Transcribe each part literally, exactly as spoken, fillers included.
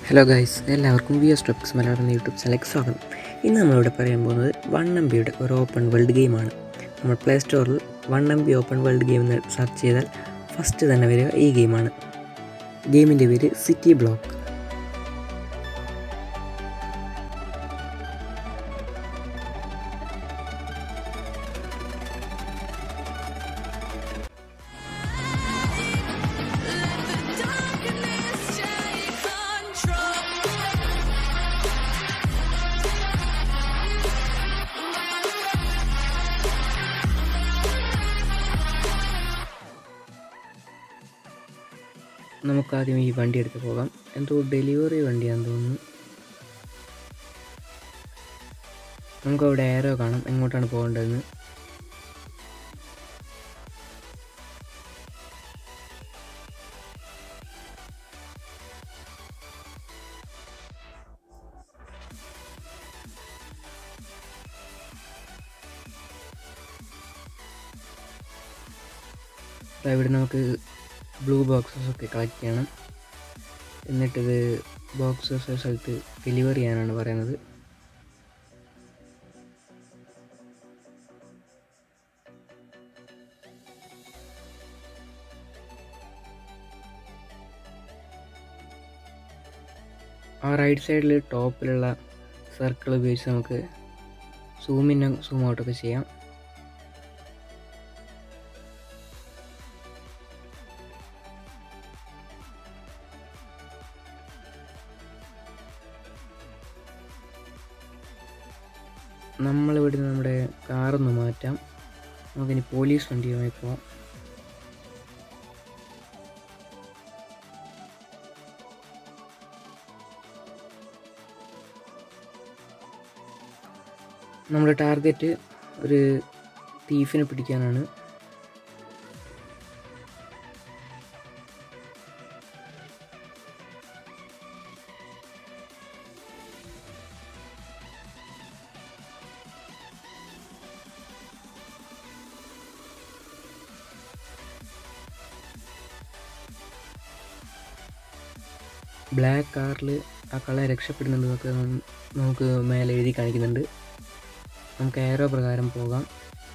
Hello guys, എല്ലാവർക്കും V S topics Malayalam എന്ന YouTube ചാനലിലേക്ക് സ്വാഗതം. ഇന്ന് നമ്മളിവിടെ പറയാൻ പോകുന്നത് വൺ എം ബിയുടെ ഒരു ഓപ്പൺ വേൾഡ് ഗെയിമാണ്. നമ്മൾ പ്ലേ സ്റ്റോറിൽ one M B open world game എന്ന് സെർച്ച് ചെയ്താൽ ഫസ്റ്റ് തന്നെ വരിക ഈ ഗെയിമാണ്. ഗെയിമിൻ്റെ പേര് സിറ്റി ബ്ലോക്ക്. നമുക്കാദ്യം ഈ വണ്ടി എടുത്ത് പോകാം. എന്തോ ഡെലിവറി വണ്ടിയാണെന്ന് തോന്നുന്നു. നമുക്കവിടെ ഏറോ കാണാം എങ്ങോട്ടാണ് പോകേണ്ടതെന്ന്. ഇവിടെ നമുക്ക് ബ്ലൂ ബോക്സസ് ഒക്കെ കളക്ട് ചെയ്യണം. എന്നിട്ടിത് ബോക്സസ് സ്ഥലത്ത് ഡെലിവറി ചെയ്യാനാണ് പറയുന്നത്. ആ റൈറ്റ് സൈഡിൽ ടോപ്പിലുള്ള സർക്കിൾ ഉപയോഗിച്ച് നമുക്ക് സൂം ഇന്നും സൂം ഔട്ടൊക്കെ ചെയ്യാം. നമ്മളിവിടെ നമ്മുടെ കാറൊന്ന് മാറ്റാം. നമുക്കിനി പോലീസ് വണ്ടിയുമായി പോവാം. നമ്മുടെ ടാർഗറ്റ് ഒരു തീഫിനെ പിടിക്കാനാണ്. ബ്ലാക്ക് കാറിൽ ആ കള്ളൻ രക്ഷപ്പെടുന്നുണ്ട് നമുക്ക് നമുക്ക് മേലെ എഴുതി കാണിക്കുന്നുണ്ട്. നമുക്ക് ഏറോ പ്രകാരം പോകാം.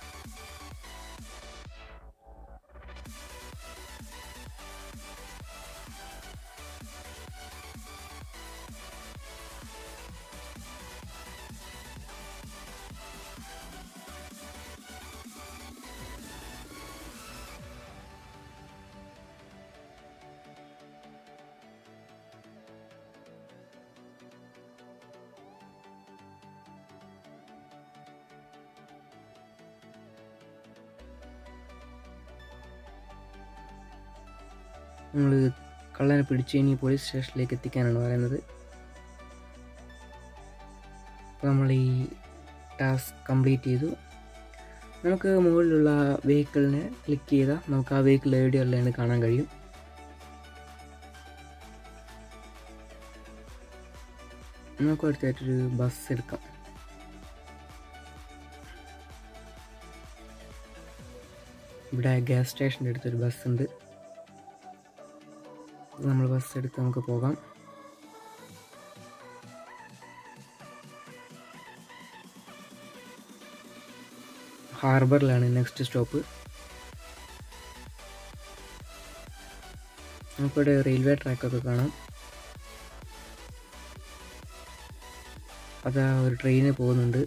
നമ്മൾ കള്ളനെ പിടിച്ച് ഇനി പോലീസ് സ്റ്റേഷനിലേക്ക് എത്തിക്കാനാണ് പറയുന്നത്. അപ്പോൾ നമ്മൾ ഈ ടാസ്ക് കംപ്ലീറ്റ് ചെയ്തു. നമുക്ക് മുകളിലുള്ള വെഹിക്കിളിനെ ക്ലിക്ക് ചെയ്താൽ നമുക്ക് ആ വെഹിക്കിൾ എവിടെയുള്ളതെന്ന് കാണാൻ കഴിയും. നമുക്ക് അടുത്തായിട്ടൊരു ബസ് എടുക്കാം. ഇവിടെ ഗ്യാസ് സ്റ്റേഷൻ്റെ അടുത്തൊരു ബസ്സുണ്ട്. നമ്മൾ ബസ് എടുത്ത് നമുക്ക് പോകാം. ഹാർബറിലാണ് നെക്സ്റ്റ് സ്റ്റോപ്പ്. നമുക്കിവിടെ റെയിൽവേ ട്രാക്കൊക്കെ കാണാം. അതാ ഒരു ട്രെയിന് പോകുന്നുണ്ട്.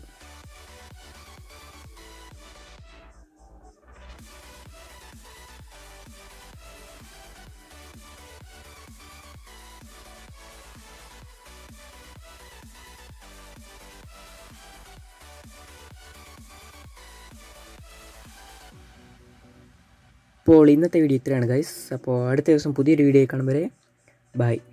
അപ്പോൾ ഇന്നത്തെ വീഡിയോ ഇത്രയാണ് ഗൈസ്. അപ്പോൾ അടുത്ത ദിവസം പുതിയൊരു വീഡിയോ കാണും വരെ ബൈ.